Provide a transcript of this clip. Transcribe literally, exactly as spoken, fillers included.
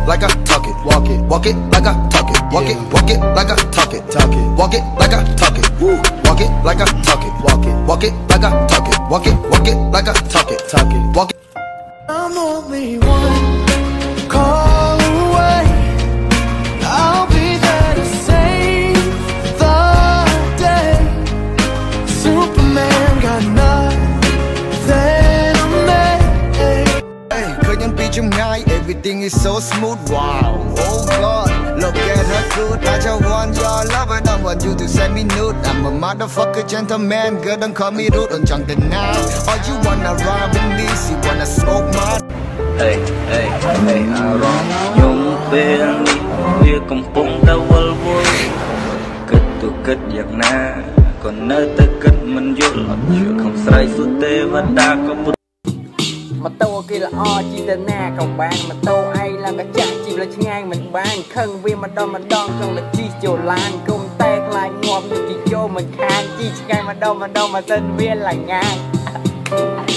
like I talk it, walk it, walk it like I talk it, walk it, walk it like I talk it, talk it, walk it like I talk it, walk it like I talk it, walk it, walk it like I talk it, walk it, walk it like I talk it, talk it, walk it. I'm only one call away. I'll be there to save the day. Superman got nothing on me. Hey, couldn't be Jung Ngai, everything is so smooth, wow. Oh God, look at her good. I just want your love, I don't want you to send me nude. I'm a motherfucker gentleman, girl don't call me rude. On chẳng tình nào, or you wanna ride with me, you wanna smoke my. Hey, hey, hey, អារម្មណ៍ខ្ញុំពេលនេះវាកំពុងតែវល់វល់គិតទៅគិតយ៉ាងណាក៏នៅតែគិតមិនយល់អត់ជឿខំស្រ័យសុទ្ធទេវតាក៏ពុតម៉ូតូគេល្អជីទៅណាក៏បានម៉ូតូឯងឡើងកាចាស់ជីលើឆ្ងាយមិនបានខឹងវាម្ដងម្ដងក្នុងតែជីចូលឡានគុំតែខ្លាចងាប់ជីចូលមិនខានជីឆ្ងាយម្ដងម្ដងម៉ាស៊ីនវាឡើងងាយ